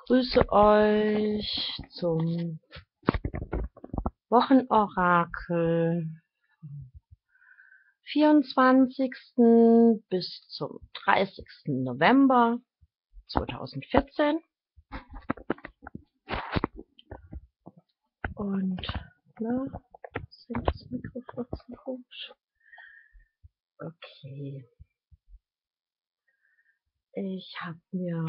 Grüße euch zum Wochenorakel vom 24. bis zum 30. November 2014. Und, singt das Mikrofon so komisch? Okay. Ich habe mir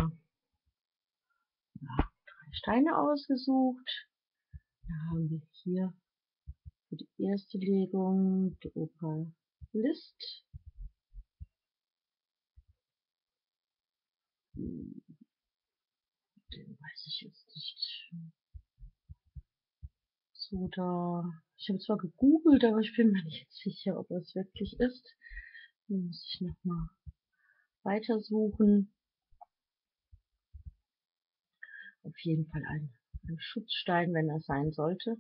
3 Steine ausgesucht. Da haben wir hier für die erste Legung die Opal List. Den weiß ich jetzt nicht so da. Ich habe zwar gegoogelt, aber ich bin mir nicht sicher, ob es wirklich ist. Dann muss ich nochmal weitersuchen. Auf jeden Fall ein Schutzstein, wenn er sein sollte.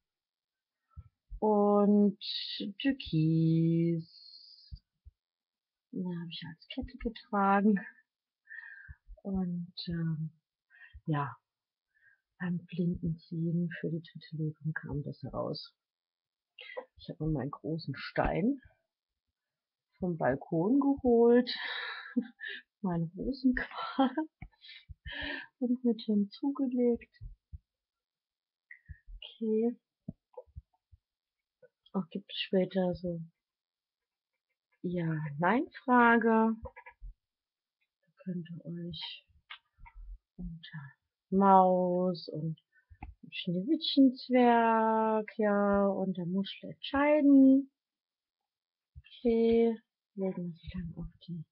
Und Türkis. Den habe ich als Kette getragen. Und ja, beim Blindenziehen für die dritte Legung kam das heraus. Ich habe mir meinen großen Stein vom Balkon geholt, mein Rosenquarz und mit hinzugelegt. Okay. Auch gibt es später so Ja-Nein-Frage. Da könnt ihr euch unter Maus und Schneewittchenzwerg, ja, und der Muschel entscheiden. Okay, legen wir sie dann auf die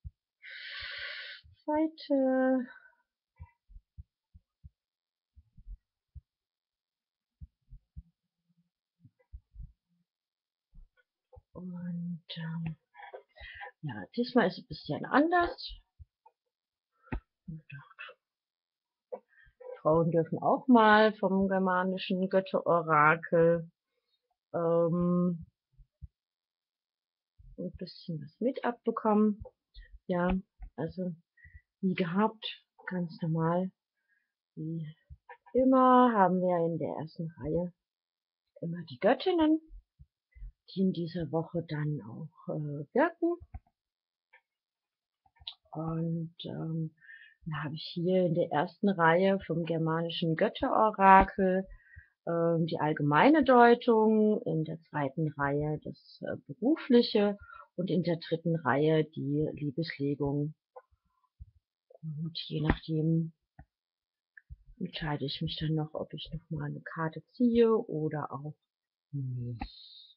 Seite. Und ja, diesmal ist es ein bisschen anders. Frauen dürfen auch mal vom germanischen Götterorakel ein bisschen was mit abbekommen. Ja, also wie gehabt, ganz normal. Wie immer haben wir in der ersten Reihe immer die Göttinnen, die in dieser Woche dann auch wirken. Und dann habe ich hier in der ersten Reihe vom germanischen Götterorakel die allgemeine Deutung, in der zweiten Reihe das berufliche und in der dritten Reihe die Liebeslegung. Und je nachdem entscheide ich mich dann noch, ob ich noch mal eine Karte ziehe oder auch nicht.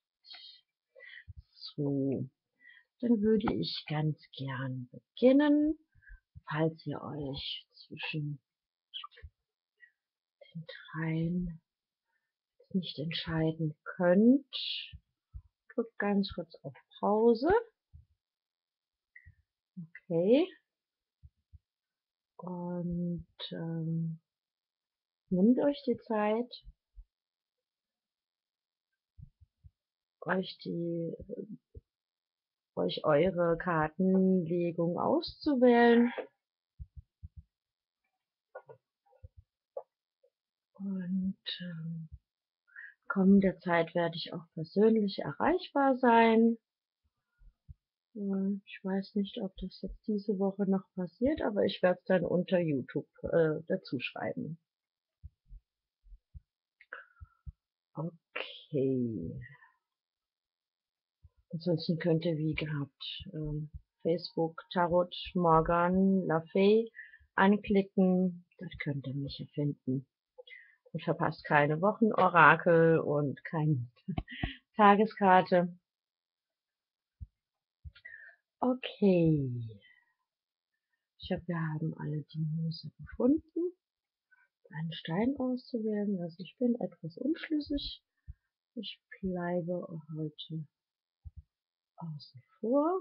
So, dann würde ich ganz gern beginnen, falls ihr euch zwischen den dreien nicht entscheiden könnt. Drückt ganz kurz auf Pause. Okay. Und nehmt euch die Zeit, euch eure Kartenlegung auszuwählen. Und kommender Zeit werde ich auch persönlich erreichbar sein. Ich weiß nicht, ob das jetzt diese Woche noch passiert, aber ich werde es dann unter YouTube dazu schreiben. Okay. Ansonsten könnt ihr wie gehabt Facebook, Tarot, Morgan, LaFay anklicken. Dort könnt ihr mich finden. Und verpasst keine Wochenorakel und keine Tageskarte. Okay. Ich hoffe, wir haben alle die Muße gefunden, einen Stein auszuwählen. Also ich bin etwas unschlüssig. Ich bleibe heute außen vor.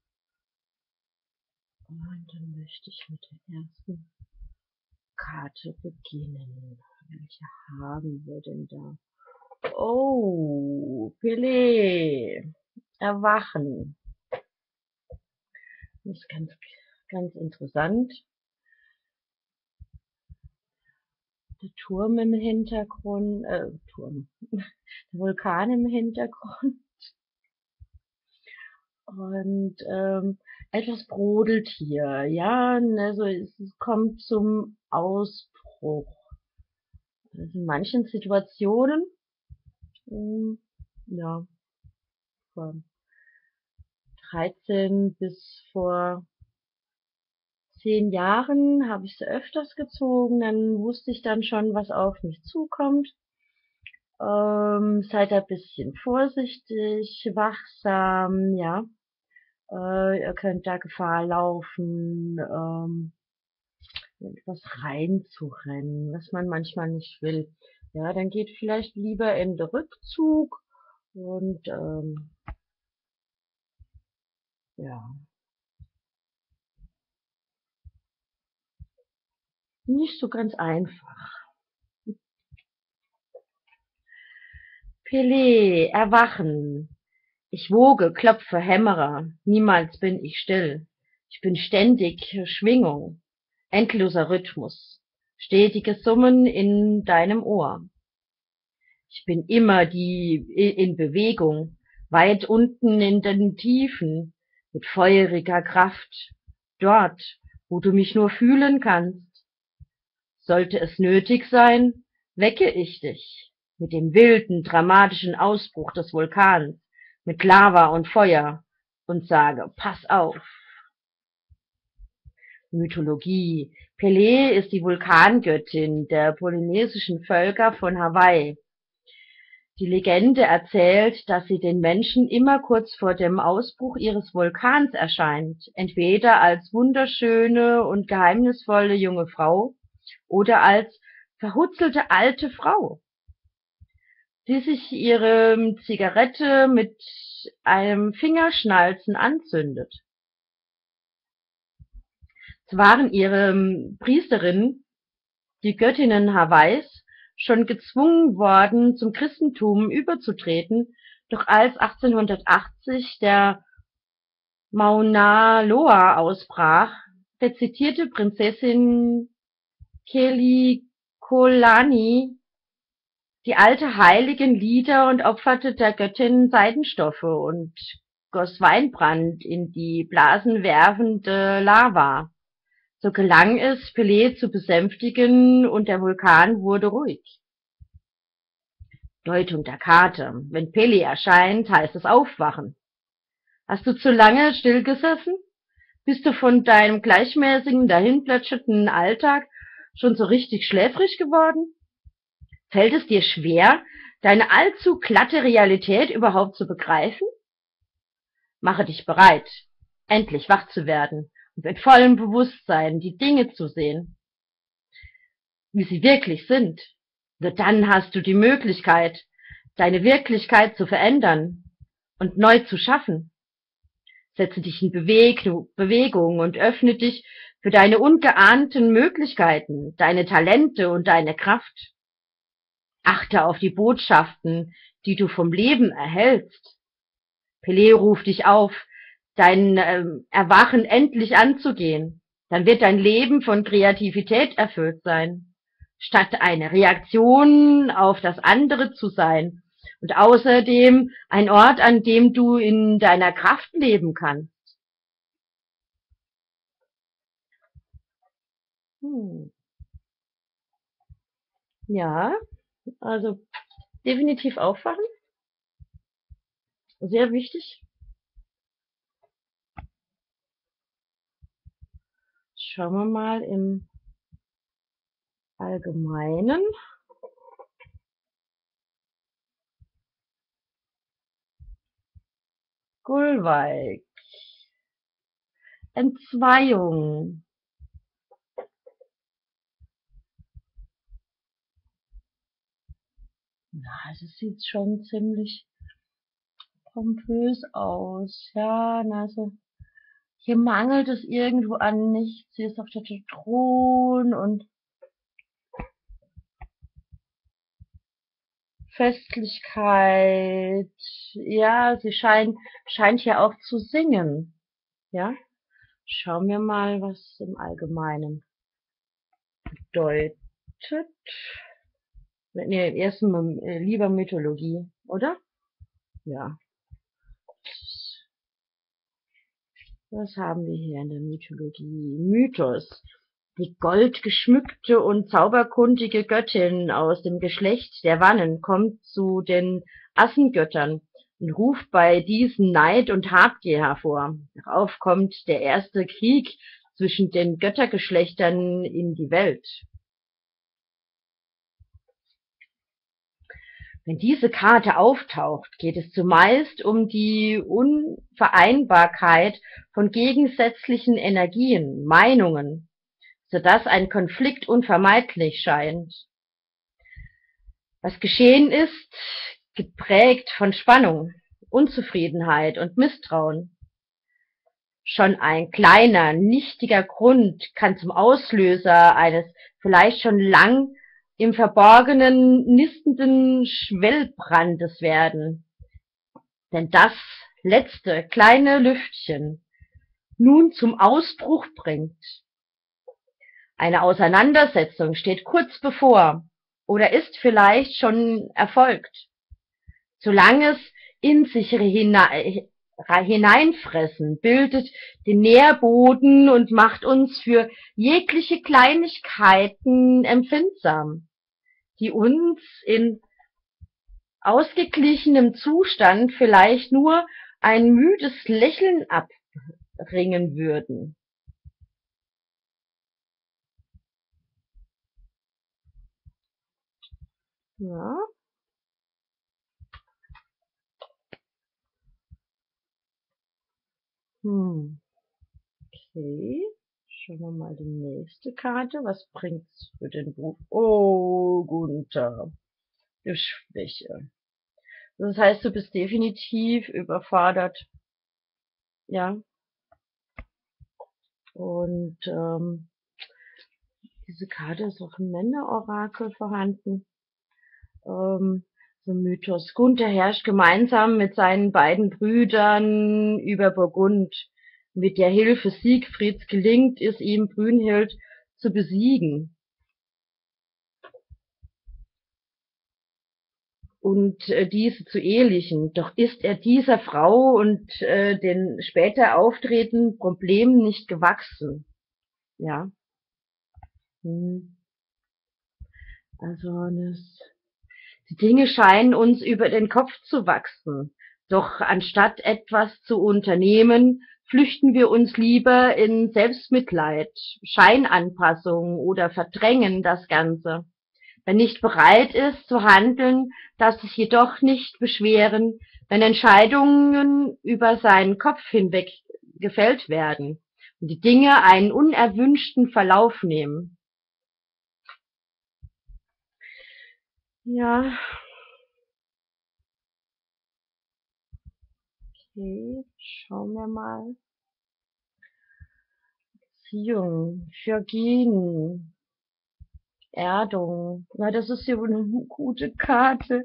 Und dann möchte ich mit der ersten Karte beginnen. Welche haben wir denn da? Oh, Pelé. Erwachen. Das ist ganz interessant. der Turm im Hintergrund, der Vulkan im Hintergrund und etwas brodelt hier, ja, also es kommt zum Ausbruch. Also in manchen Situationen, ja, vor 13 bis vor 10 Jahren habe ich sie öfters gezogen, dann wusste ich dann schon, was auf mich zukommt. Seid ein bisschen vorsichtig, wachsam, ja. Ihr könnt da Gefahr laufen, in etwas reinzurennen, was man manchmal nicht will. Ja, dann geht vielleicht lieber in den Rückzug und ja, nicht so ganz einfach. Pelé, erwachen. Ich woge, klopfe, hämmere, niemals bin ich still. Ich bin ständig Schwingung, endloser Rhythmus, stetiges Summen in deinem Ohr. Ich bin immer in Bewegung, weit unten in den Tiefen, mit feuriger Kraft, dort, wo du mich nur fühlen kannst. Sollte es nötig sein, wecke ich dich mit dem wilden, dramatischen Ausbruch des Vulkans, mit Lava und Feuer und sage, pass auf. Mythologie. Pelé ist die Vulkangöttin der polynesischen Völker von Hawaii. Die Legende erzählt, dass sie den Menschen immer kurz vor dem Ausbruch ihres Vulkans erscheint, entweder als wunderschöne und geheimnisvolle junge Frau oder als verhutzelte alte Frau, die sich ihre Zigarette mit einem Fingerschnalzen anzündet. Es waren ihre Priesterinnen, die Göttinnen Hawaiis, schon gezwungen worden, zum Christentum überzutreten, doch als 1880 der Mauna Loa ausbrach, rezitierte Prinzessin Kelikolani die alte heiligen Lieder und opferte der Göttin Seidenstoffe und goss Weinbrand in die blasenwerfende Lava. So gelang es, Pelé zu besänftigen und der Vulkan wurde ruhig. Deutung der Karte. Wenn Pelé erscheint, heißt es aufwachen. Hast du zu lange stillgesessen? Bist du von deinem gleichmäßigen, dahinplätschernden Alltag schon so richtig schläfrig geworden? Fällt es dir schwer, deine allzu glatte Realität überhaupt zu begreifen? Mache dich bereit, endlich wach zu werden und mit vollem Bewusstsein die Dinge zu sehen, wie sie wirklich sind. Nur dann hast du die Möglichkeit, deine Wirklichkeit zu verändern und neu zu schaffen. Setze dich in Bewegung und öffne dich für deine ungeahnten Möglichkeiten, deine Talente und deine Kraft. Achte auf die Botschaften, die du vom Leben erhältst. Pelé ruft dich auf, dein Erwachen endlich anzugehen. Dann wird dein Leben von Kreativität erfüllt sein, statt eine Reaktion auf das andere zu sein. Und außerdem ein Ort, an dem du in deiner Kraft leben kannst. Hm. Ja, also definitiv aufwachen, sehr wichtig. Schauen wir mal im Allgemeinen. Gulweig, Entzweiung. Na, also es sieht schon ziemlich pompös aus. Ja, also hier mangelt es irgendwo an nichts. Hier ist auch der Thron und Festlichkeit. Ja, sie scheint hier auch zu singen. Ja, schauen wir mal, was im Allgemeinen bedeutet. Nee, erstmal lieber Mythologie, oder? Ja. Was haben wir hier in der Mythologie? Mythos. Die goldgeschmückte und zauberkundige Göttin aus dem Geschlecht der Wannen kommt zu den Assengöttern und ruft bei diesen Neid und Habgier hervor. Darauf kommt der erste Krieg zwischen den Göttergeschlechtern in die Welt. Wenn diese Karte auftaucht, geht es zumeist um die Unvereinbarkeit von gegensätzlichen Energien, Meinungen, sodass ein Konflikt unvermeidlich scheint. Was geschehen ist, geprägt von Spannung, Unzufriedenheit und Misstrauen. Schon ein kleiner, nichtiger Grund kann zum Auslöser eines vielleicht schon lang im Verborgenen nistenden Schwellbrandes werden. Denn das letzte kleine Lüftchen nun zum Ausbruch bringt. Eine Auseinandersetzung steht kurz bevor oder ist vielleicht schon erfolgt. Solange es in sich hineinfressen, bildet den Nährboden und macht uns für jegliche Kleinigkeiten empfindsam, die uns in ausgeglichenem Zustand vielleicht nur ein müdes Lächeln abbringen würden. Ja. Okay. Schauen wir mal die nächste Karte. Was bringt's für den Beruf? Oh, Gunther. Du Schwäche. Das heißt, du bist definitiv überfordert. Ja. Und diese Karte ist auch im Männerorakel vorhanden. So ein Mythos. Gunther herrscht gemeinsam mit seinen beiden Brüdern über Burgund. Mit der Hilfe Siegfrieds gelingt es ihm, Brünnhild zu besiegen und diese zu ehelichen. Doch ist er dieser Frau und den später auftretenden Problemen nicht gewachsen. Ja. Also die Dinge scheinen uns über den Kopf zu wachsen. Doch anstatt etwas zu unternehmen, flüchten wir uns lieber in Selbstmitleid, Scheinanpassung oder verdrängen das Ganze. Wer nicht bereit ist zu handeln, darf sich jedoch nicht beschweren, wenn Entscheidungen über seinen Kopf hinweg gefällt werden und die Dinge einen unerwünschten Verlauf nehmen. Ja. Okay, schauen wir mal. Beziehung, Jörgin, Erdung. Ja, das ist hier wohl eine gute Karte.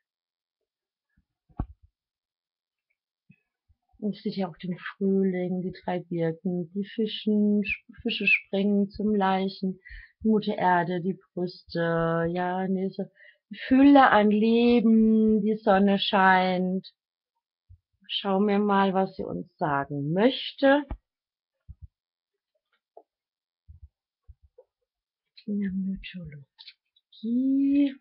Und es sieht ja auch den Frühling, die 3 Birken, die Fische springen zum Leichen, die Mutter Erde, die Brüste, ja, diese Fülle an Leben, die Sonne scheint. Schauen wir mal, was sie uns sagen möchte. In der Mythologie.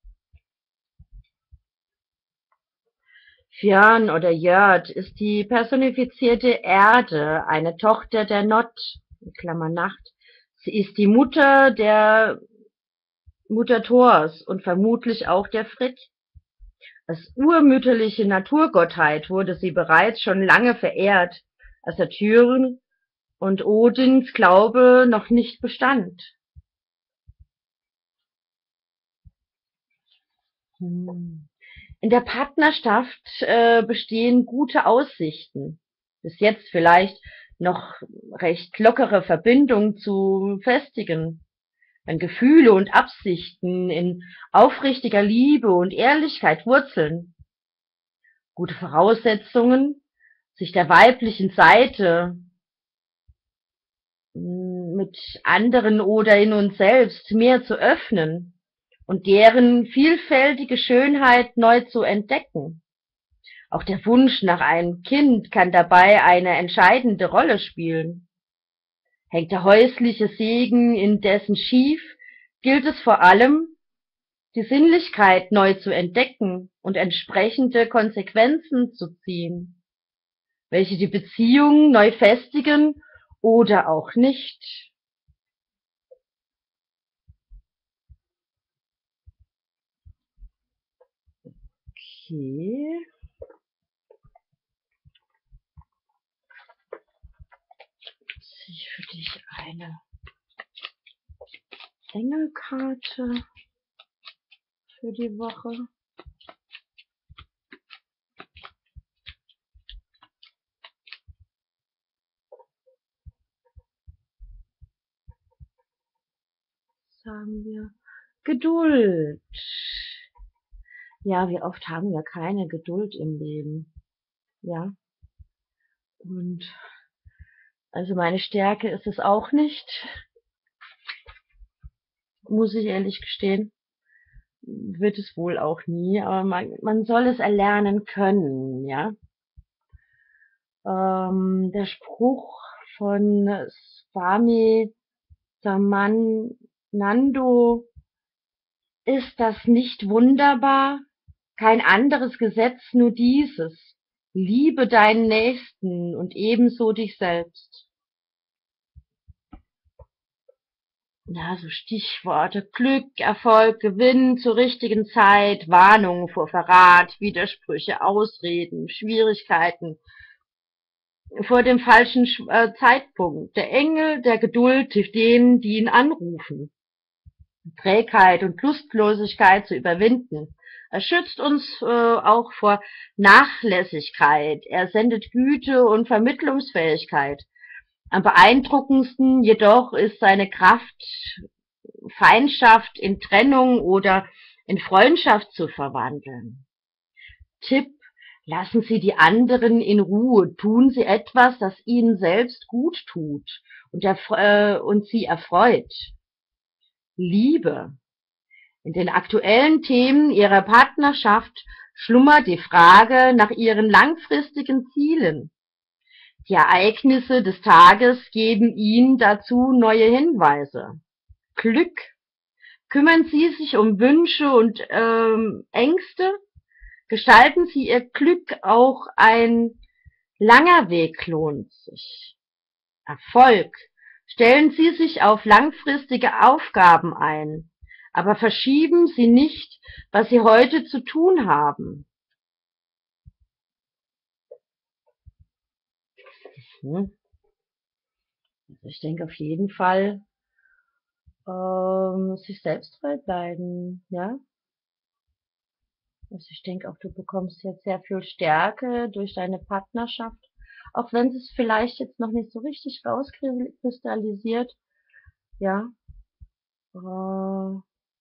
Fjarn oder Jörd ist die personifizierte Erde, eine Tochter der Nott (Nacht). Sie ist die Mutter der Mutter Thors und vermutlich auch der Frigg. Als urmütterliche Naturgottheit wurde sie bereits schon lange verehrt, als Saturn und Odins Glaube noch nicht bestand. In der Partnerschaft bestehen gute Aussichten, bis jetzt vielleicht noch recht lockere Verbindung zu festigen, wenn Gefühle und Absichten in aufrichtiger Liebe und Ehrlichkeit wurzeln. Gute Voraussetzungen, sich der weiblichen Seite mit mit anderen oder in uns selbst mehr zu öffnen und deren vielfältige Schönheit neu zu entdecken. Auch der Wunsch nach einem Kind kann dabei eine entscheidende Rolle spielen. Hängt der häusliche Segen indessen schief, gilt es vor allem, die Sinnlichkeit neu zu entdecken und entsprechende Konsequenzen zu ziehen, welche die Beziehung neu festigen oder auch nicht. Okay, ziehe ich für dich eine Engelkarte für die Woche. Sagen wir Geduld. Ja, wie oft haben wir keine Geduld im Leben? Ja, und also meine Stärke ist es auch nicht, muss ich ehrlich gestehen. Wird es wohl auch nie, aber man soll es erlernen können, ja. Der Spruch von Swami Samanando, ist das nicht wunderbar? Kein anderes Gesetz, nur dieses. Liebe deinen Nächsten und ebenso dich selbst. Ja, so Stichworte Glück, Erfolg, Gewinn zur richtigen Zeit, Warnungen vor Verrat, Widersprüche, Ausreden, Schwierigkeiten vor dem falschen Zeitpunkt. Der Engel der Geduld hilft denen, die ihn anrufen. Trägheit und Lustlosigkeit zu überwinden. Er schützt uns auch vor Nachlässigkeit. Er sendet Güte und Vermittlungsfähigkeit. Am beeindruckendsten jedoch ist seine Kraft, Feindschaft in Trennung oder in Freundschaft zu verwandeln. Tipp: Lassen Sie die anderen in Ruhe. Tun Sie etwas, das Ihnen selbst gut tut und Sie erfreut. Liebe: In den aktuellen Themen Ihrer Partnerschaft schlummert die Frage nach Ihren langfristigen Zielen. Die Ereignisse des Tages geben Ihnen dazu neue Hinweise. Glück: Kümmern Sie sich um Wünsche und Ängste. Gestalten Sie Ihr Glück, auch ein langer Weg lohnt sich. Erfolg: Stellen Sie sich auf langfristige Aufgaben ein, aber verschieben Sie nicht, was Sie heute zu tun haben. Also ich denke auf jeden Fall, sich selbst treu bleiben, ja. Also ich denke auch, du bekommst jetzt sehr viel Stärke durch deine Partnerschaft, auch wenn es vielleicht jetzt noch nicht so richtig rauskristallisiert, ja. Äh,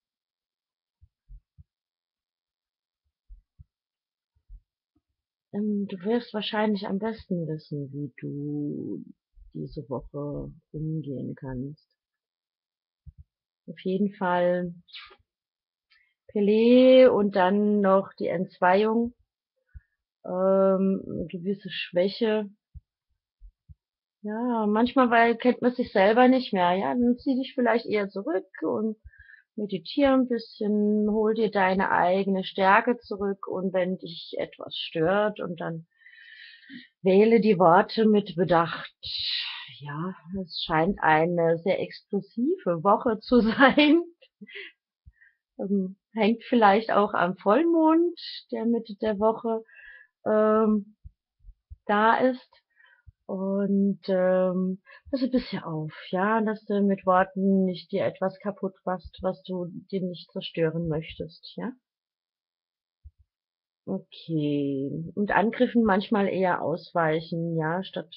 Du wirst wahrscheinlich am besten wissen, wie du diese Woche umgehen kannst. Auf jeden Fall Pelé und dann noch die Entzweiung, eine gewisse Schwäche. Ja, manchmal kennt man sich selber nicht mehr. Ja, dann zieh dich vielleicht eher zurück und meditiere ein bisschen, hol dir deine eigene Stärke zurück und wenn dich etwas stört und dann wähle die Worte mit Bedacht. Ja, es scheint eine sehr explosive Woche zu sein. Hängt vielleicht auch am Vollmond, der Mitte der Woche ähm, da ist. Und pass ein bisschen auf, ja, dass du mit Worten nicht dir etwas kaputt machst, was du dir nicht zerstören möchtest, ja. Okay. Und Angriffen manchmal eher ausweichen, ja, statt.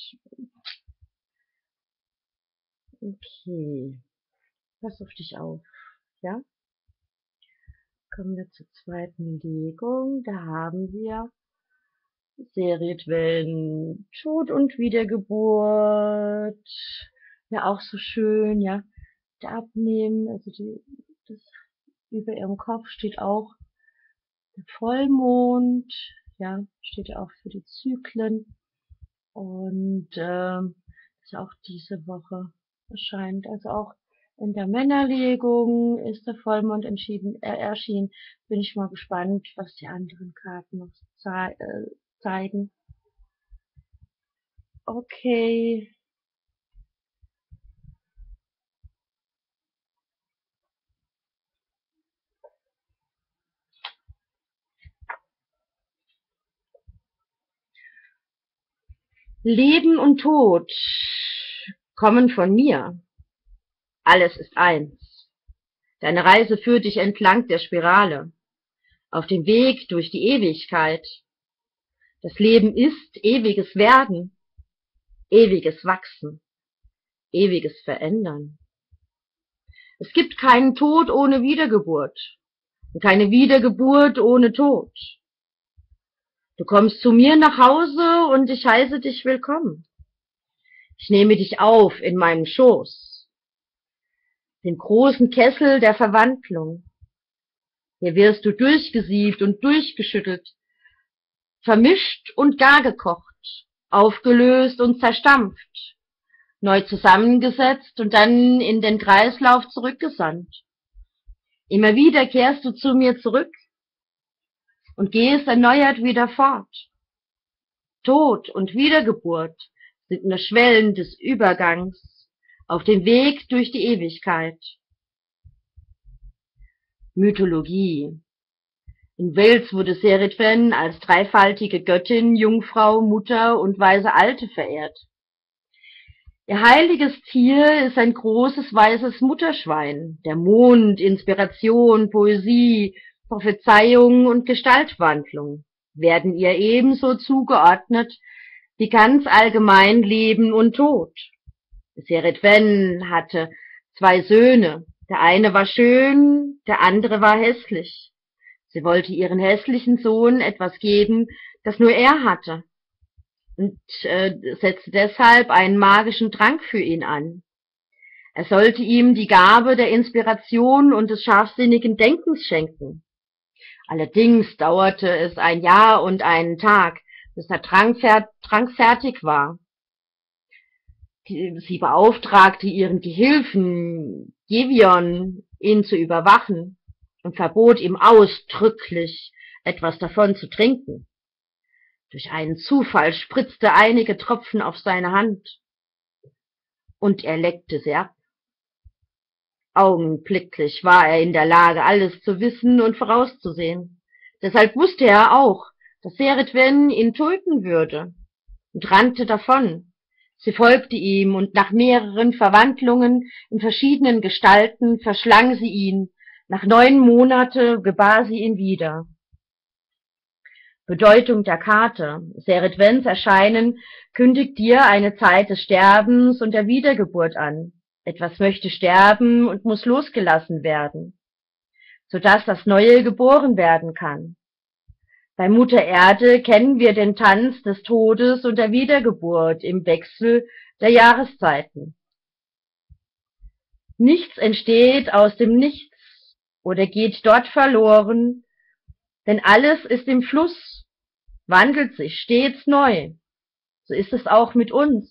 Okay. Pass auf dich auf, ja. Kommen wir zur zweiten Legung. Da haben wir Serietwellen, Tod und Wiedergeburt, ja auch so schön, ja. Der Abnehmen, also das über ihrem Kopf steht auch der Vollmond, ja, steht ja auch für die Zyklen. Und das auch diese Woche erscheint. Also auch in der Männerlegung ist der Vollmond erschienen. Bin ich mal gespannt, was die anderen Karten noch zeigen. Okay. Leben und Tod kommen von mir. Alles ist eins. Deine Reise führt dich entlang der Spirale, auf dem Weg durch die Ewigkeit. Das Leben ist ewiges Werden, ewiges Wachsen, ewiges Verändern. Es gibt keinen Tod ohne Wiedergeburt und keine Wiedergeburt ohne Tod. Du kommst zu mir nach Hause und ich heiße dich willkommen. Ich nehme dich auf in meinen Schoß, den großen Kessel der Verwandlung. Hier wirst du durchgesiebt und durchgeschüttelt, vermischt und gar gekocht, aufgelöst und zerstampft, neu zusammengesetzt und dann in den Kreislauf zurückgesandt. Immer wieder kehrst du zu mir zurück und gehst erneuert wieder fort. Tod und Wiedergeburt sind nur Schwellen des Übergangs auf dem Weg durch die Ewigkeit. Mythologie. In Wales wurde Seredwen als dreifaltige Göttin, Jungfrau, Mutter und weise Alte verehrt. Ihr heiliges Tier ist ein großes weißes Mutterschwein, der Mond, Inspiration, Poesie, Prophezeiung und Gestaltwandlung werden ihr ebenso zugeordnet wie ganz allgemein Leben und Tod. Seredwen hatte 2 Söhne, der eine war schön, der andere war hässlich. Sie wollte ihren hässlichen Sohn etwas geben, das nur er hatte, und setzte deshalb einen magischen Trank für ihn an. Er sollte ihm die Gabe der Inspiration und des scharfsinnigen Denkens schenken. Allerdings dauerte es ein Jahr und einen Tag, bis der Trank fertig war. Sie beauftragte ihren Gehilfen Gevion, ihn zu überwachen, und verbot ihm ausdrücklich, etwas davon zu trinken. Durch einen Zufall spritzte einige Tropfen auf seine Hand, und er leckte sie ab. Augenblicklich war er in der Lage, alles zu wissen und vorauszusehen. Deshalb wusste er auch, dass Seredwen ihn töten würde, und rannte davon. Sie folgte ihm, und nach mehreren Verwandlungen in verschiedenen Gestalten verschlang sie ihn. Nach 9 Monaten gebar sie ihn wieder. Bedeutung der Karte. Seredwens Erscheinen kündigt dir eine Zeit des Sterbens und der Wiedergeburt an. Etwas möchte sterben und muss losgelassen werden, sodass das Neue geboren werden kann. Bei Mutter Erde kennen wir den Tanz des Todes und der Wiedergeburt im Wechsel der Jahreszeiten. Nichts entsteht aus dem Nichts oder geht dort verloren, denn alles ist im Fluss, wandelt sich stets neu. So ist es auch mit uns.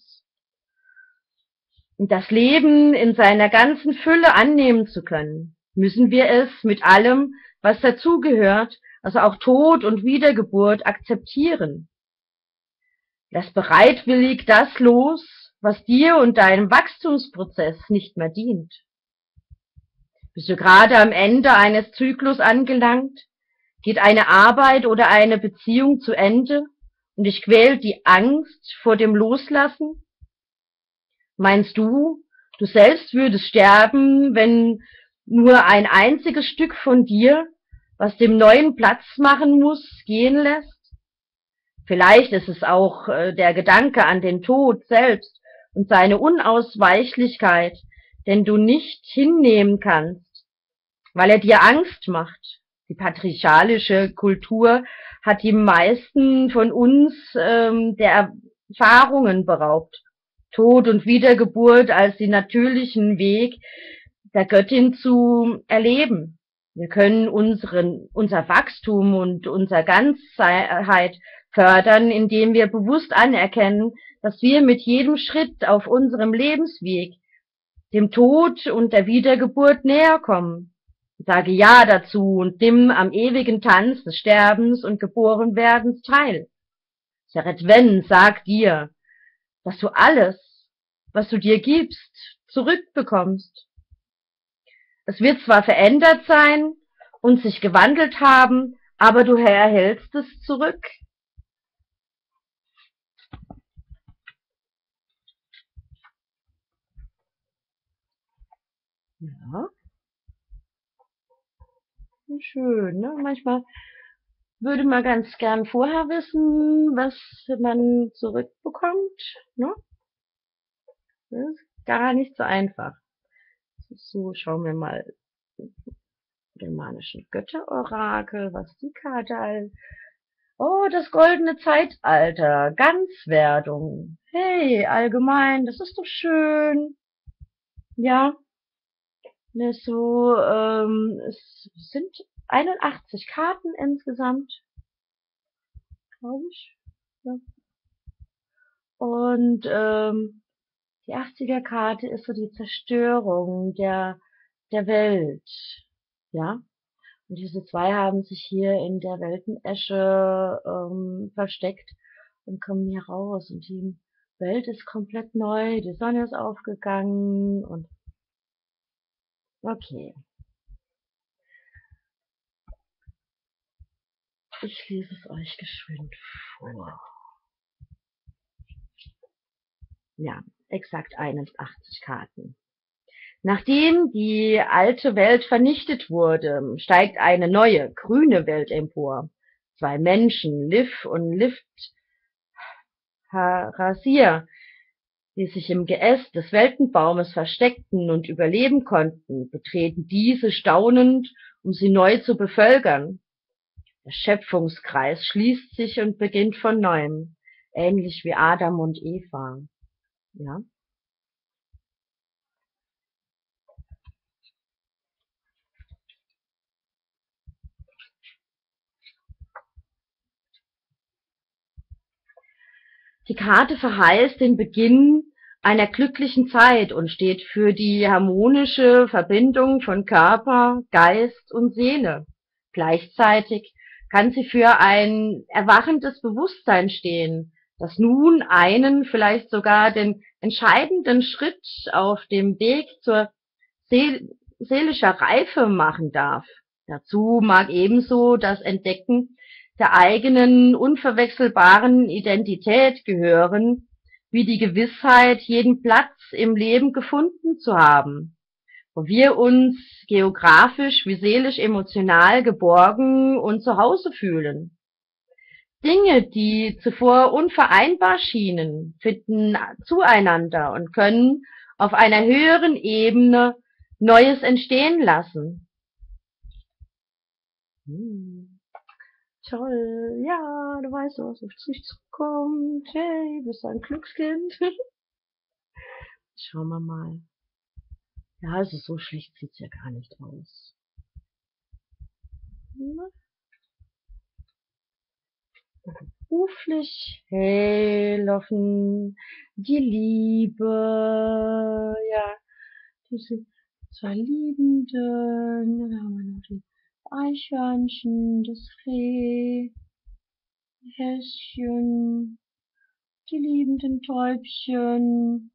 Um das Leben in seiner ganzen Fülle annehmen zu können, müssen wir es mit allem, was dazugehört, also auch Tod und Wiedergeburt, akzeptieren. Lass bereitwillig das los, was dir und deinem Wachstumsprozess nicht mehr dient. Bist du gerade am Ende eines Zyklus angelangt? Geht eine Arbeit oder eine Beziehung zu Ende und dich quält die Angst vor dem Loslassen? Meinst du, du selbst würdest sterben, wenn nur ein einziges Stück von dir, was dem Neuen Platz machen muss, gehen lässt? Vielleicht ist es auch der Gedanke an den Tod selbst und seine Unausweichlichkeit, den du nicht hinnehmen kannst, weil er dir Angst macht. Die patriarchalische Kultur hat die meisten von uns der Erfahrungen beraubt. Tod und Wiedergeburt als den natürlichen Weg der Göttin zu erleben. Wir können unser Wachstum und unsere Ganzheit fördern, indem wir bewusst anerkennen, dass wir mit jedem Schritt auf unserem Lebensweg dem Tod und der Wiedergeburt näher kommen. Sage Ja dazu und nimm am ewigen Tanz des Sterbens und Geborenwerdens teil. Seret Wen sagt dir, dass du alles, was du dir gibst, zurückbekommst. Es wird zwar verändert sein und sich gewandelt haben, aber du erhältst es zurück. Ja, schön, ne? Manchmal würde man ganz gern vorher wissen, was man zurückbekommt, ne? Das ist gar nicht so einfach. So, schauen wir mal germanischen Götterorakel, was die Karte all. Oh, das goldene Zeitalter, Ganzwerdung. Hey, allgemein, das ist doch schön. Ja, ne, so, es sind 81 Karten insgesamt, glaube ich. Ja. Und die 80er Karte ist so die Zerstörung der Welt. Ja. Und diese zwei haben sich hier in der Weltenesche versteckt und kommen hier raus. Und die Welt ist komplett neu, die Sonne ist aufgegangen und okay. Ich lese es euch geschwind vor. Ja, exakt 81 Karten. Nachdem die alte Welt vernichtet wurde, steigt eine neue, grüne Welt empor. Zwei Menschen, Liv und Lift Harasir, die sich im Geäst des Weltenbaumes versteckten und überleben konnten, betreten diese staunend, um sie neu zu bevölkern. Der Schöpfungskreis schließt sich und beginnt von neuem, ähnlich wie Adam und Eva. Ja. Die Karte verheißt den Beginn einer glücklichen Zeit und steht für die harmonische Verbindung von Körper, Geist und Seele. Gleichzeitig kann sie für ein erwachendes Bewusstsein stehen, das nun einen, vielleicht sogar den entscheidenden Schritt auf dem Weg zur seelischer Reife machen darf. Dazu mag ebenso das Entdecken der eigenen unverwechselbaren Identität gehören, wie die Gewissheit, jeden Platz im Leben gefunden zu haben, wo wir uns geografisch wie seelisch emotional geborgen und zu Hause fühlen. Dinge, die zuvor unvereinbar schienen, finden zueinander und können auf einer höheren Ebene Neues entstehen lassen. Toll, ja, du weißt, was auf dich zukommt. Hey, bist du ein Glückskind? Schauen wir mal. Ja, also so schlecht sieht's ja gar nicht aus. Beruflich, hey, Loffen, die Liebe, ja, diese zwei Liebenden, dann haben wir noch die Eichhörnchen, das Reh, Häschen, die liebenden Täubchen.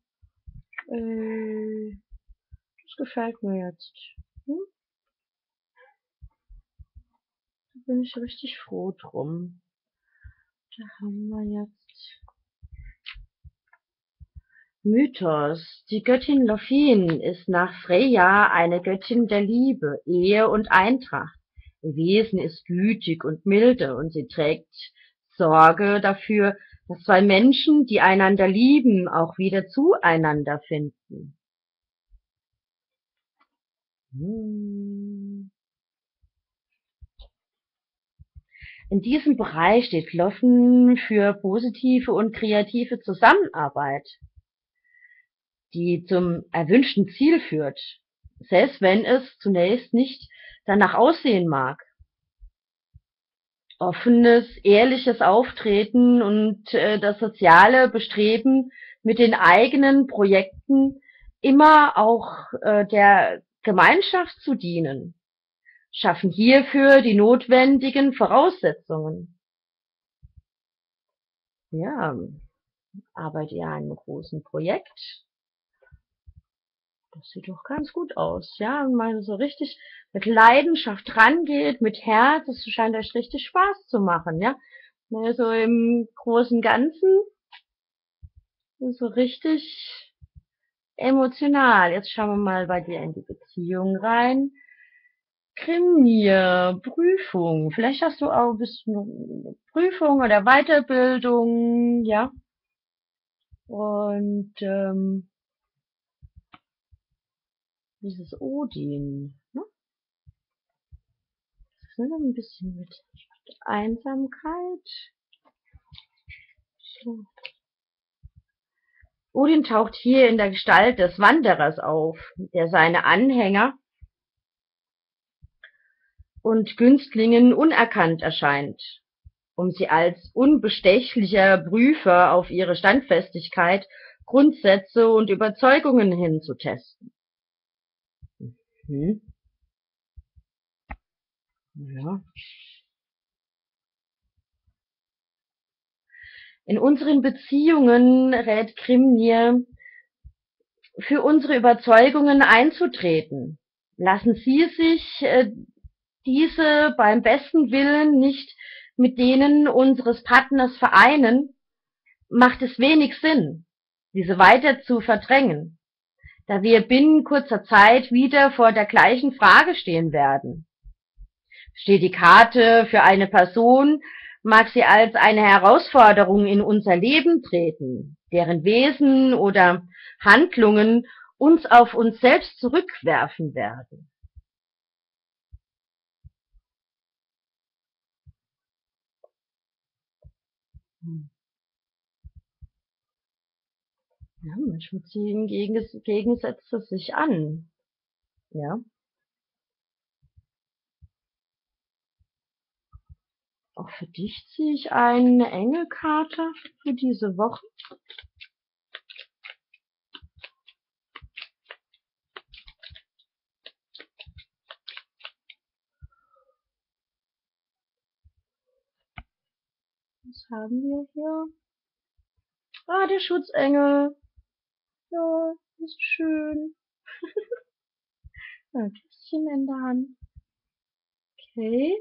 Das gefällt mir jetzt. Hm? Da bin ich richtig froh drum. Da haben wir jetzt Mythos. Die Göttin Lofin ist nach Freya eine Göttin der Liebe, Ehe und Eintracht. Ihr Wesen ist gütig und milde und sie trägt Sorge dafür, dass zwei Menschen, die einander lieben, auch wieder zueinander finden. In diesem Bereich steht Loffen für positive und kreative Zusammenarbeit. die zum erwünschten Ziel führt, selbst wenn es zunächst nicht danach aussehen mag. Offenes, ehrliches Auftreten und das soziale Bestreben, mit den eigenen Projekten immer auch der Gemeinschaft zu dienen, schaffen hierfür die notwendigen Voraussetzungen. Ja, arbeitet ihr an einem großen Projekt? Das sieht doch ganz gut aus, ja, wenn man so richtig mit Leidenschaft rangeht, mit Herz, es scheint euch richtig Spaß zu machen, ja. Ne, so im großen Ganzen, so richtig emotional. Jetzt schauen wir mal bei dir in die Beziehung rein. Krimier, Prüfung. Vielleicht hast du auch ein bisschen Prüfung oder Weiterbildung, ja. Und dieses Odin, ne? Das ist ein bisschen mit Einsamkeit. So. Odin taucht hier in der Gestalt des Wanderers auf, der seine Anhänger und Günstlingen unerkannt erscheint, um sie als unbestechlicher Prüfer auf ihre Standfestigkeit, Grundsätze und Überzeugungen hinzutesten. Hm. Ja. In unseren Beziehungen rät Grimnir, für unsere Überzeugungen einzutreten. Lassen Sie sich diese beim besten Willen nicht mit denen unseres Partners vereinen, macht es wenig Sinn, diese weiter zu verdrängen, da wir binnen kurzer Zeit wieder vor der gleichen Frage stehen werden. Steht die Karte für eine Person, mag sie als eine Herausforderung in unser Leben treten, deren Wesen oder Handlungen uns auf uns selbst zurückwerfen werden. Ja, manchmal ziehen Gegensätze sich an. Ja. Auch für dich ziehe ich eine Engelkarte für diese Woche. Was haben wir hier? Ah, der Schutzengel. Ja, ist schön. Ein Küsschen in der Hand. Okay.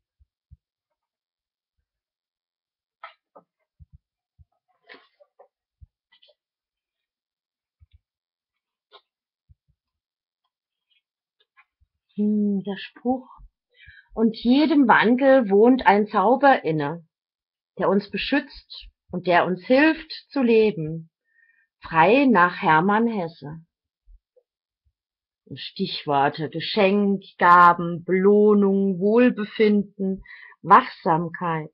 Der Spruch. Und jedem Wandel wohnt ein Zauber inne, der uns beschützt und der uns hilft zu leben. Frei nach Hermann Hesse. Stichworte: Geschenk, Gaben, Belohnung, Wohlbefinden, Wachsamkeit.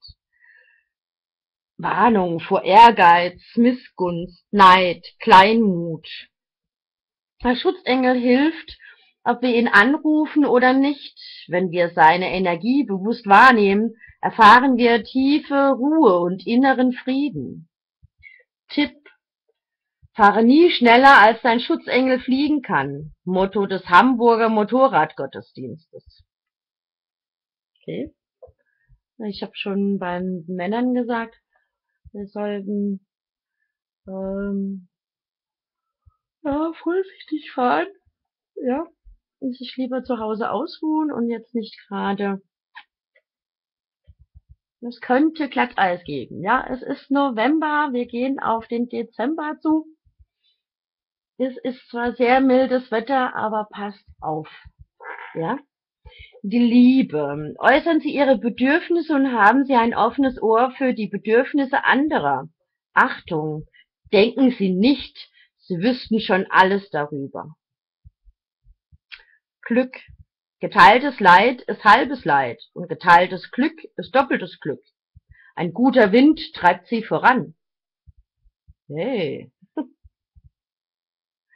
Warnung vor Ehrgeiz, Missgunst, Neid, Kleinmut. Der Schutzengel hilft, ob wir ihn anrufen oder nicht. Wenn wir seine Energie bewusst wahrnehmen, erfahren wir tiefe Ruhe und inneren Frieden. Tipp: Fahre nie schneller, als dein Schutzengel fliegen kann. Motto des Hamburger Motorradgottesdienstes. Okay. Ich habe schon bei Männern gesagt, wir sollten ja, vorsichtig fahren, ja, und sich lieber zu Hause ausruhen und jetzt nicht gerade. Es könnte Glatteis geben, ja. Es ist November, wir gehen auf den Dezember zu. Es ist zwar sehr mildes Wetter, aber passt auf, ja. Die Liebe. Äußern Sie Ihre Bedürfnisse und haben Sie ein offenes Ohr für die Bedürfnisse anderer. Achtung, denken Sie nicht, Sie wüssten schon alles darüber. Glück. Geteiltes Leid ist halbes Leid und geteiltes Glück ist doppeltes Glück. Ein guter Wind treibt Sie voran. Hey.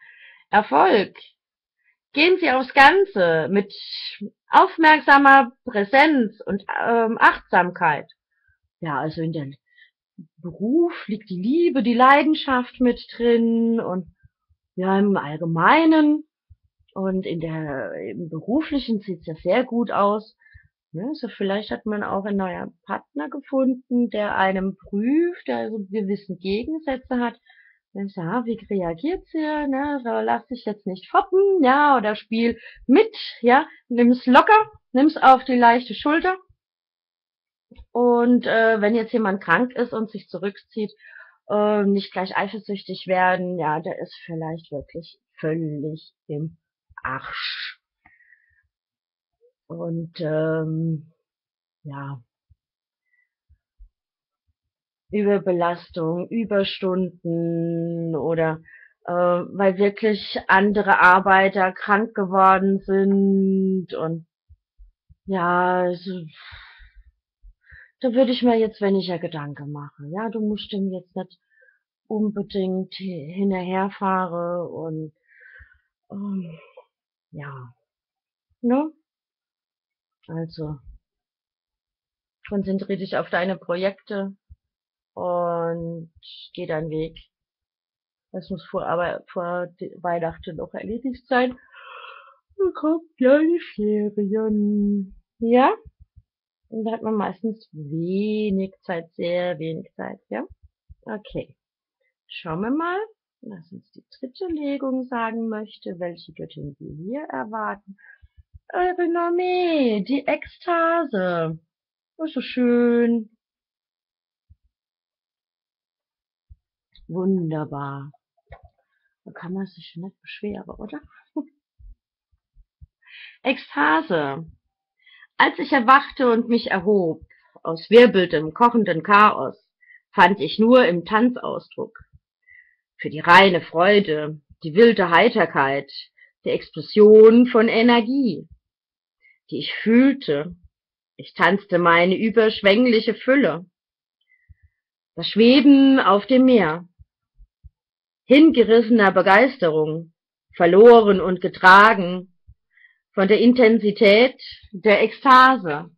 Erfolg. Gehen Sie aufs Ganze mit aufmerksamer Präsenz und Achtsamkeit. Ja, also in den Beruf liegt die Liebe, die Leidenschaft mit drin und ja, im Allgemeinen und im Beruflichen sieht's ja sehr gut aus. Ne? So vielleicht hat man auch einen neuen Partner gefunden, der einem prüft, der so gewissen Gegensätze hat. Dann sagst du, ja, wie reagiert sie? Ne? So, lass dich jetzt nicht foppen, ja, oder spiel mit, ja, nimm's locker, nimm's auf die leichte Schulter. Und wenn jetzt jemand krank ist und sich zurückzieht, nicht gleich eifersüchtig werden, ja, der ist vielleicht wirklich völlig im Arsch. Und ja, Überbelastung, Überstunden oder weil wirklich andere Arbeiter krank geworden sind und ja, also, da würde ich mir jetzt weniger Gedanken machen. Ja, du musst dem jetzt nicht unbedingt hinterherfahren und ähm, ja, ne? Also konzentriere dich auf deine Projekte und geh deinen Weg. Das muss vor Weihnachten noch erledigt sein. Dann kommt ja die Ferien. Ja? Und da hat man meistens wenig Zeit, sehr wenig Zeit, ja? Okay. Schauen wir mal, was uns die dritte Legung sagen möchte, welche Göttin wir hier erwarten. Eurynome, die Ekstase. Das ist so schön. Wunderbar. Da kann man sich nicht beschweren, oder? Ekstase. Als ich erwachte und mich erhob, aus wirbelndem, kochenden Chaos, fand ich nur im Tanz Ausdruck. Für die reine Freude, die wilde Heiterkeit, die Explosion von Energie, die ich fühlte. Ich tanzte meine überschwängliche Fülle. Das Schweben auf dem Meer. Hingerissener Begeisterung, verloren und getragen von der Intensität der Ekstase.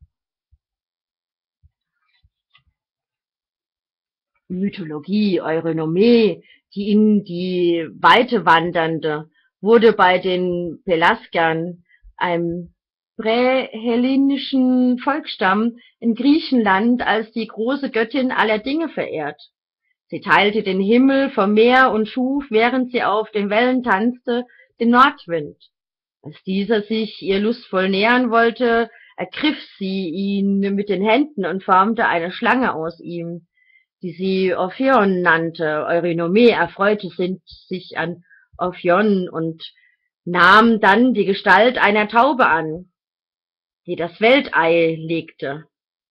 Mythologie, Eurynome, die in die Weite wandernde, wurde bei den Pelasgern, einem prähellenischen Volksstamm in Griechenland, als die große Göttin aller Dinge verehrt. Sie teilte den Himmel vom Meer und schuf, während sie auf den Wellen tanzte, den Nordwind. Als dieser sich ihr lustvoll nähern wollte, ergriff sie ihn mit den Händen und formte eine Schlange aus ihm, die sie Ophion nannte. Eurynome erfreute sich an Ophion und nahm dann die Gestalt einer Taube an, die das Weltei legte.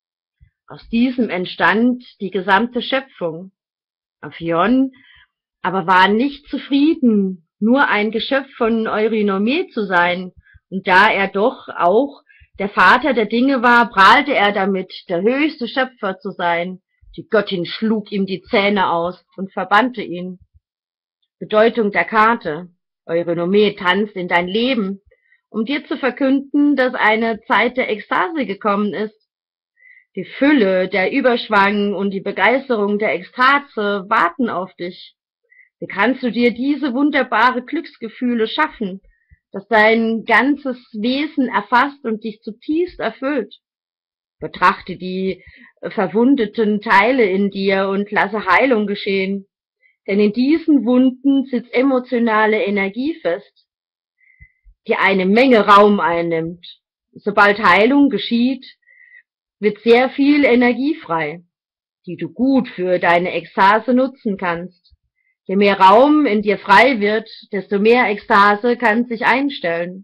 Aus diesem entstand die gesamte Schöpfung. Ophion aber war nicht zufrieden, nur ein Geschöpf von Eurynome zu sein, und da er doch auch der Vater der Dinge war, prahlte er damit, der höchste Schöpfer zu sein. Die Göttin schlug ihm die Zähne aus und verbannte ihn. Bedeutung der Karte. Eurynome tanzt in dein Leben, um dir zu verkünden, dass eine Zeit der Ekstase gekommen ist. Die Fülle, der Überschwang und die Begeisterung der Ekstase warten auf dich. Wie kannst du dir diese wunderbare Glücksgefühle schaffen, das dein ganzes Wesen erfasst und dich zutiefst erfüllt? Betrachte die verwundeten Teile in dir und lasse Heilung geschehen. Denn in diesen Wunden sitzt emotionale Energie fest, die eine Menge Raum einnimmt. Sobald Heilung geschieht, wird sehr viel Energie frei, die du gut für deine Ekstase nutzen kannst. Je mehr Raum in dir frei wird, desto mehr Ekstase kann sich einstellen.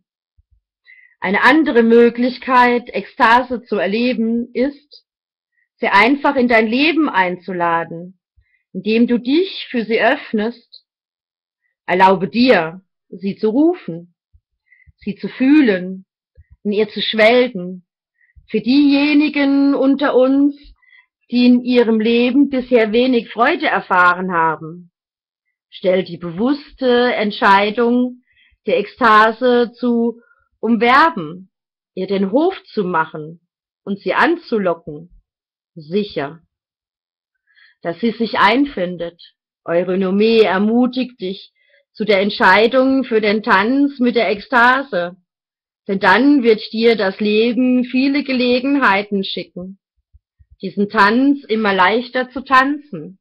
Eine andere Möglichkeit, Ekstase zu erleben, ist, sie einfach in dein Leben einzuladen, indem du dich für sie öffnest. Erlaube dir, sie zu rufen, sie zu fühlen, in ihr zu schwelgen. Für diejenigen unter uns, die in ihrem Leben bisher wenig Freude erfahren haben, stell die bewusste Entscheidung, die Ekstase zu umwerben, ihr den Hof zu machen und sie anzulocken. Sicher, dass sie sich einfindet. Eure Renommee ermutigt dich zu der Entscheidung für den Tanz mit der Ekstase. Denn dann wird dir das Leben viele Gelegenheiten schicken, diesen Tanz immer leichter zu tanzen.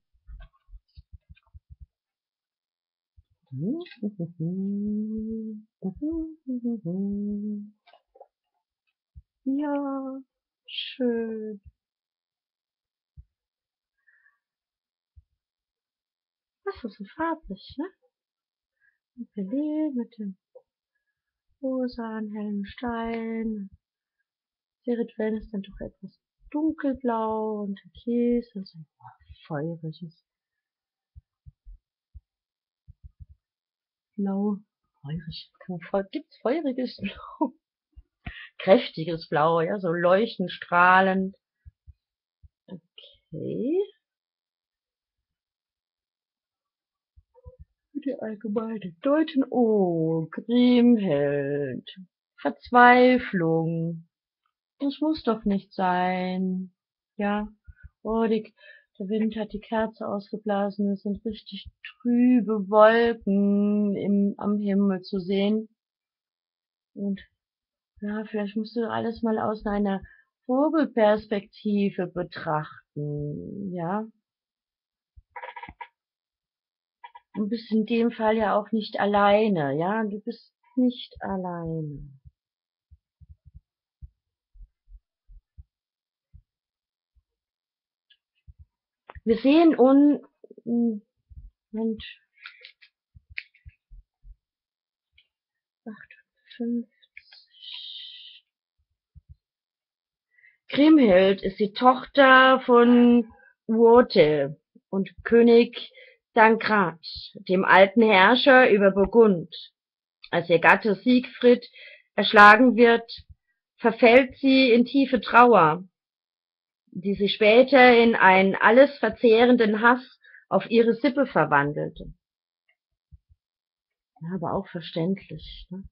Ja, schön. Das ist so farblich, ne? Mit dem rosa, hellen Stein. Seritwellen ist dann doch etwas dunkelblau und türkis, also feuriges Blau. Feurig. Gibt's feuriges Blau? Kräftiges Blau, ja, so leuchtend, strahlend. Okay. Die allgemeine Deutung. Oh, Grimhild. Verzweiflung. Das muss doch nicht sein. Ja. Oh, der Wind hat die Kerze ausgeblasen. Es sind richtig trübe Wolken am Himmel zu sehen. Und ja, vielleicht musst du alles mal aus einer Vogelperspektive betrachten. Ja. Du bist in dem Fall ja auch nicht alleine. Ja, du bist nicht alleine. Wir sehen Moment, 58. Kriemhild ist die Tochter von Uote und König Dankrat, dem alten Herrscher über Burgund. Als ihr Gatte Siegfried erschlagen wird, verfällt sie in tiefe Trauer, die sie später in einen alles verzehrenden Hass auf ihre Sippe verwandelte. Ja, aber auch verständlich, ne?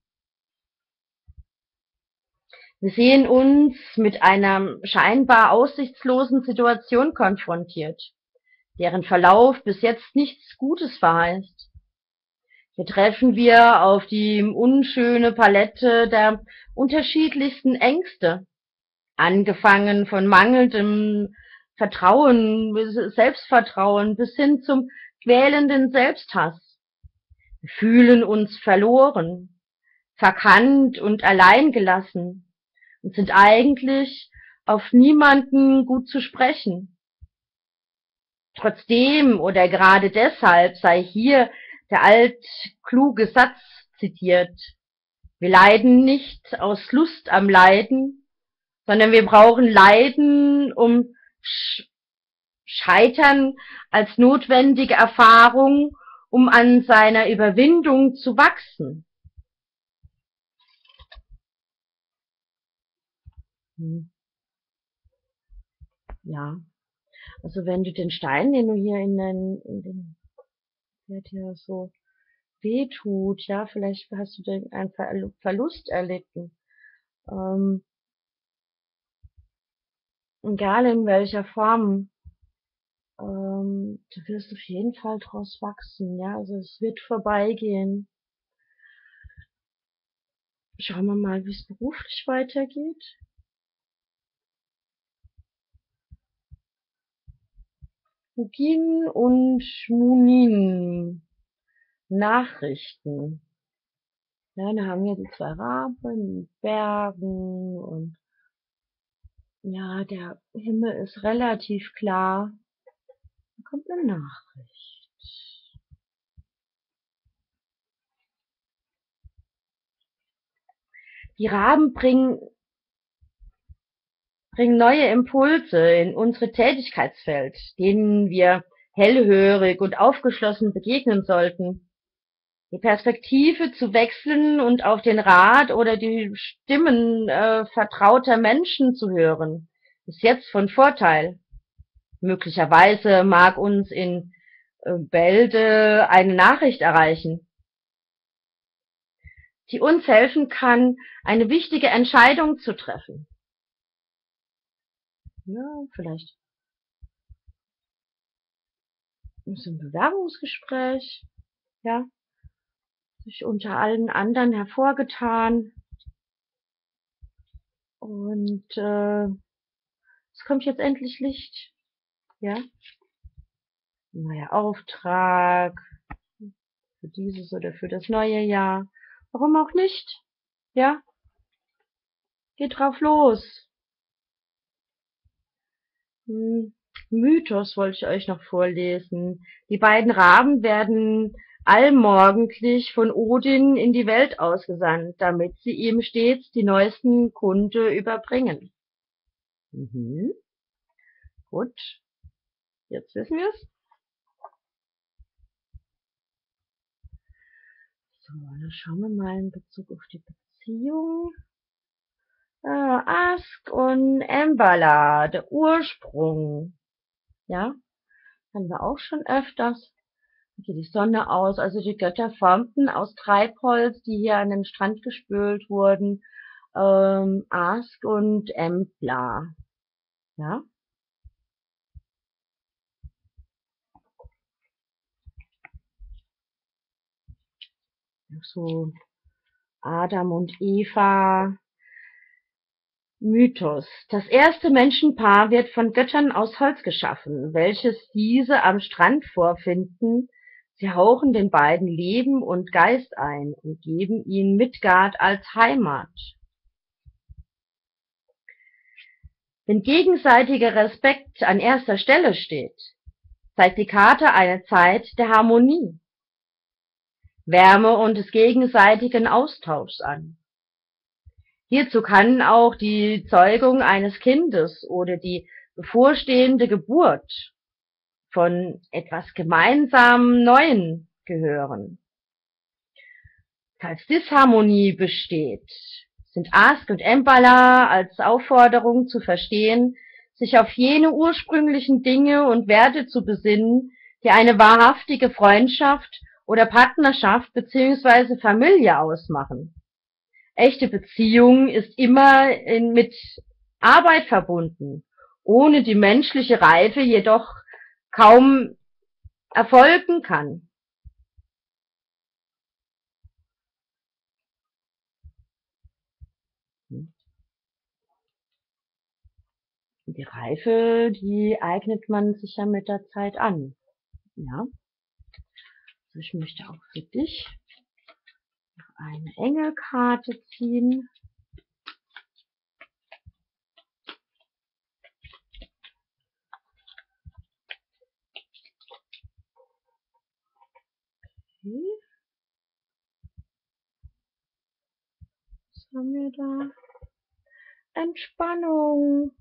Wir sehen uns mit einer scheinbar aussichtslosen Situation konfrontiert, deren Verlauf bis jetzt nichts Gutes verheißt. Hier treffen wir auf die unschöne Palette der unterschiedlichsten Ängste, angefangen von mangelndem Vertrauen, Selbstvertrauen bis hin zum quälenden Selbsthass. Wir fühlen uns verloren, verkannt und alleingelassen und sind eigentlich auf niemanden gut zu sprechen. Trotzdem oder gerade deshalb sei hier der altkluge Satz zitiert: Wir leiden nicht aus Lust am Leiden, sondern wir brauchen Leiden, um Scheitern als notwendige Erfahrung, um an seiner Überwindung zu wachsen. Ja, also wenn du den Stein, den du hier der dir so wehtut, ja, vielleicht hast du einen Verlust erlitten. Egal in welcher Form, du wirst auf jeden Fall draus wachsen, ja, also es wird vorbeigehen. Schauen wir mal, wie es beruflich weitergeht. Hugin und Munin. Nachrichten. Ja, da haben wir die zwei Raben, die Bergen und ja, der Himmel ist relativ klar. Da kommt eine Nachricht. Die Raben bringen neue Impulse in unsere Tätigkeitsfeld, denen wir hellhörig und aufgeschlossen begegnen sollten. Die Perspektive zu wechseln und auf den Rat oder die Stimmen vertrauter Menschen zu hören, ist jetzt von Vorteil. Möglicherweise mag uns in Bälde eine Nachricht erreichen. die uns helfen kann, eine wichtige Entscheidung zu treffen. Ja, vielleicht so ein Bewerbungsgespräch, ja, sich unter allen anderen hervorgetan und es kommt jetzt endlich Licht, ja, ein neuer Auftrag für dieses oder für das neue Jahr, warum auch nicht, ja, geht drauf los. Mythos wollte ich euch noch vorlesen. Die beiden Raben werden allmorgendlich von Odin in die Welt ausgesandt, damit sie ihm stets die neuesten Kunde überbringen. Gut, jetzt wissen wir es. So, dann schauen wir mal in Bezug auf die Beziehung. Ask und Embala, der Ursprung. Ja, hatten wir auch schon öfters. Hier die Sonne aus, also die Götter formten aus Treibholz, die hier an den Strand gespült wurden, Ask und Embla. Ja. So Adam und Eva. Mythos. Das erste Menschenpaar wird von Göttern aus Holz geschaffen, welches diese am Strand vorfinden. Sie hauchen den beiden Leben und Geist ein und geben ihnen Midgard als Heimat. Wenn gegenseitiger Respekt an erster Stelle steht, zeigt die Karte eine Zeit der Harmonie, Wärme und des gegenseitigen Austauschs an. Hierzu kann auch die Zeugung eines Kindes oder die bevorstehende Geburt von etwas gemeinsamem Neuen gehören. Falls Disharmonie besteht, sind Ask und Embala als Aufforderung zu verstehen, sich auf jene ursprünglichen Dinge und Werte zu besinnen, die eine wahrhaftige Freundschaft oder Partnerschaft bzw. Familie ausmachen. Echte Beziehung ist immer mit Arbeit verbunden, ohne die menschliche Reife jedoch kaum erfolgen kann. Die Reife, die eignet man sich ja mit der Zeit an. Ja. Also ich möchte auch für dich eine Engelkarte ziehen. Okay. Was haben wir da? Entspannung.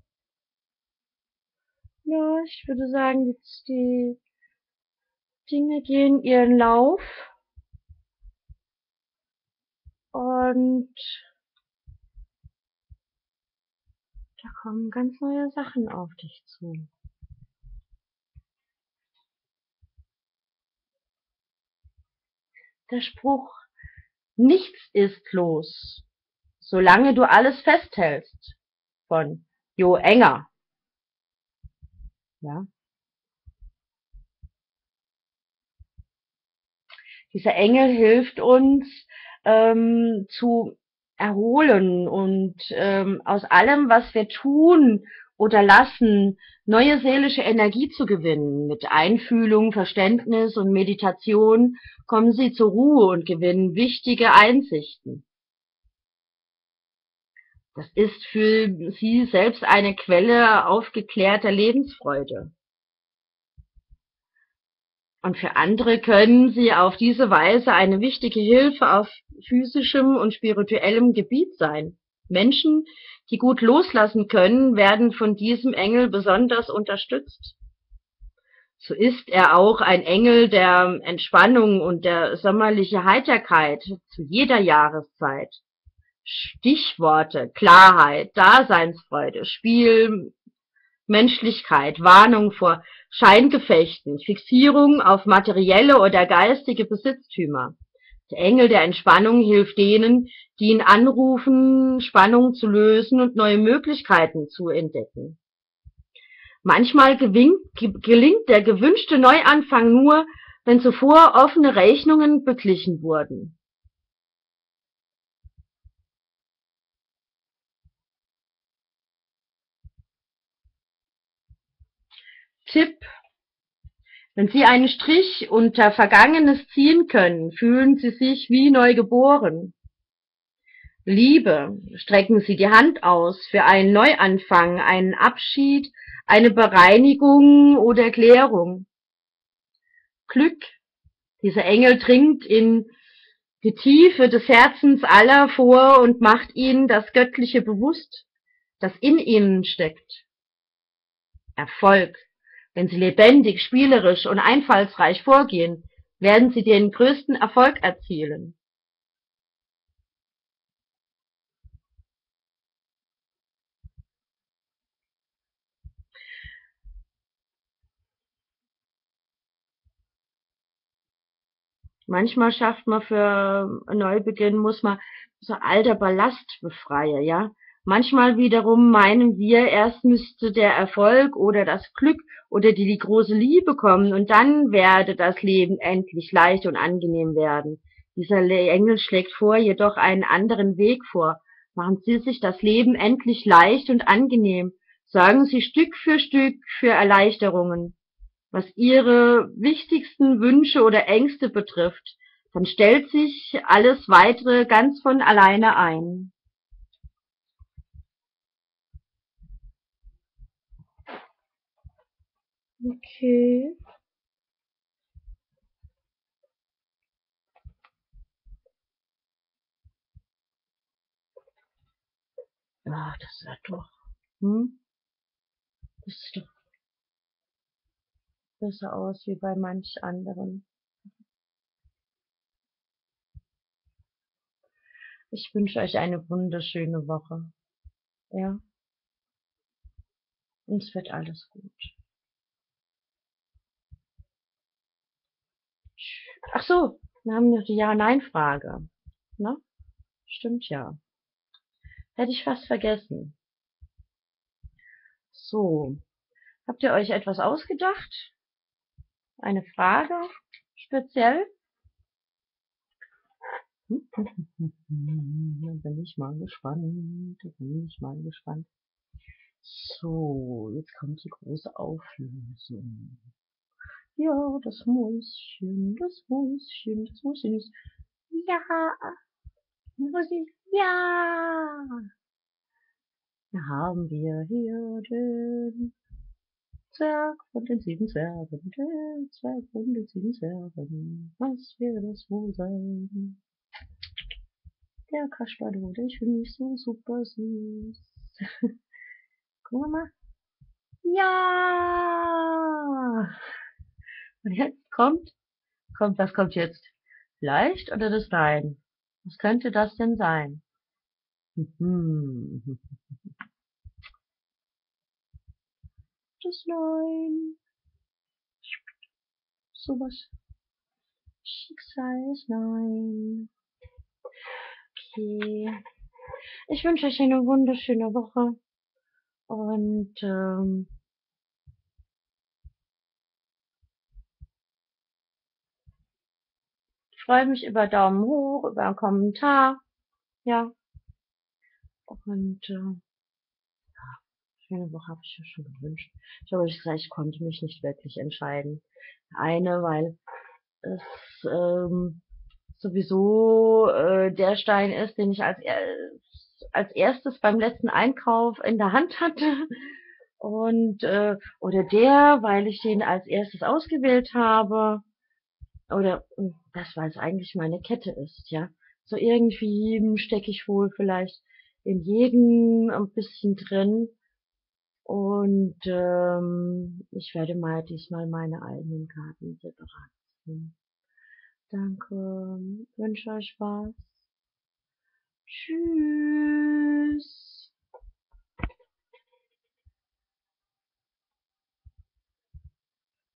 Ja, ich würde sagen, jetzt die Dinge gehen ihren Lauf. Und da kommen ganz neue Sachen auf dich zu. Der Spruch, nichts ist los, solange du alles festhältst, von Jo Enger. Ja. Dieser Engel hilft uns zu erholen und aus allem, was wir tun oder lassen, neue seelische Energie zu gewinnen. Mit Einfühlung, Verständnis und Meditation kommen sie zur Ruhe und gewinnen wichtige Einsichten. Das ist für sie selbst eine Quelle aufgeklärter Lebensfreude. Und für andere können sie auf diese Weise eine wichtige Hilfe auf physischem und spirituellem Gebiet sein. Menschen, die gut loslassen können, werden von diesem Engel besonders unterstützt. So ist er auch ein Engel der Entspannung und der sommerlichen Heiterkeit zu jeder Jahreszeit. Stichworte: Klarheit, Daseinsfreude, Spiel, Menschlichkeit, Warnung vor Scheingefechten, Fixierung auf materielle oder geistige Besitztümer. Der Engel der Entspannung hilft denen, die ihn anrufen, Spannung zu lösen und neue Möglichkeiten zu entdecken. Manchmal gelingt der gewünschte Neuanfang nur, wenn zuvor offene Rechnungen beglichen wurden. Tipp: Wenn Sie einen Strich unter Vergangenes ziehen können, fühlen Sie sich wie neu geboren. Liebe: Strecken Sie die Hand aus für einen Neuanfang, einen Abschied, eine Bereinigung oder Klärung. Glück: Dieser Engel dringt in die Tiefe des Herzens aller vor und macht ihnen das Göttliche bewusst, das in ihnen steckt. Erfolg: Wenn Sie lebendig, spielerisch und einfallsreich vorgehen, werden Sie den größten Erfolg erzielen. Manchmal schafft man für einen Neubeginn, muss man so alter Ballast befreien, ja. Manchmal wiederum meinen wir, erst müsste der Erfolg oder das Glück oder die große Liebe kommen und dann werde das Leben endlich leicht und angenehm werden. Dieser Engel schlägt vor, jedoch einen anderen Weg vor. Machen Sie sich das Leben endlich leicht und angenehm. Sorgen Sie Stück für Erleichterungen, was Ihre wichtigsten Wünsche oder Ängste betrifft, dann stellt sich alles Weitere ganz von alleine ein. Okay. Ja, das wird doch. Hm? Das sieht doch besser aus wie bei manch anderen. Ich wünsche euch eine wunderschöne Woche. Ja, und es wird alles gut. Ach so, wir haben noch die Ja-Nein-Frage. Ne? Stimmt ja. Hätte ich fast vergessen. So, habt ihr euch etwas ausgedacht? Eine Frage speziell? Da bin ich mal gespannt. Da bin ich mal gespannt. So, jetzt kommt die große Auflösung. Ja, das Mäuschen, das Mäuschen, das Mäuschen ist. Ja, Musik, ja. Da haben wir hier den Zwerg von den 7 Zwergen, den Zwerg von den 7 Zwergen. Was wird das wohl sein? Der Kasperle, der finde ich so super süß. Guck mal. Ja! Und jetzt was kommt jetzt? Leicht oder das Nein? Was könnte das denn sein? Mhm. Das Nein. Sowas. Schicksal ist Nein. Okay. Ich wünsche euch eine wunderschöne Woche und freue mich über Daumen hoch, über einen Kommentar. Ja. Und schöne Woche habe ich mir schon gewünscht. Ich habe euch gesagt, ich konnte mich nicht wirklich entscheiden. Eine, weil es sowieso der Stein ist, den ich als erstes beim letzten Einkauf in der Hand hatte. Und oder der, weil ich den als erstes ausgewählt habe. Oder das, weil es eigentlich meine Kette ist, ja. So irgendwie stecke ich wohl vielleicht in jedem ein bisschen drin. Und ich werde mal diesmal meine eigenen Karten separat ziehen. Danke, wünsche euch was. Tschüss.